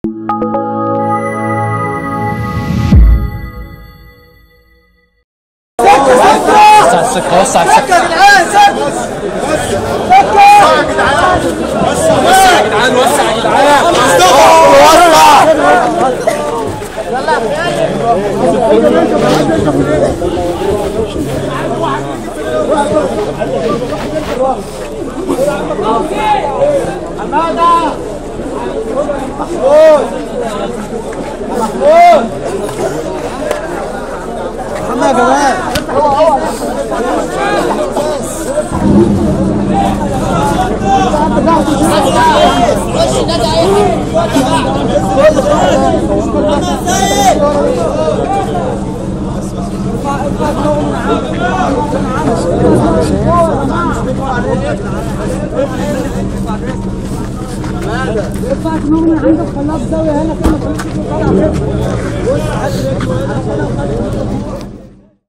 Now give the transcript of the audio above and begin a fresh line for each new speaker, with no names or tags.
وسع يا جدعان، وسع يا جدعان، وسع يا جدعان، حمادة محمود محمد جمال ارفع دماغه من عندك، خلاص زاويه هنا كده.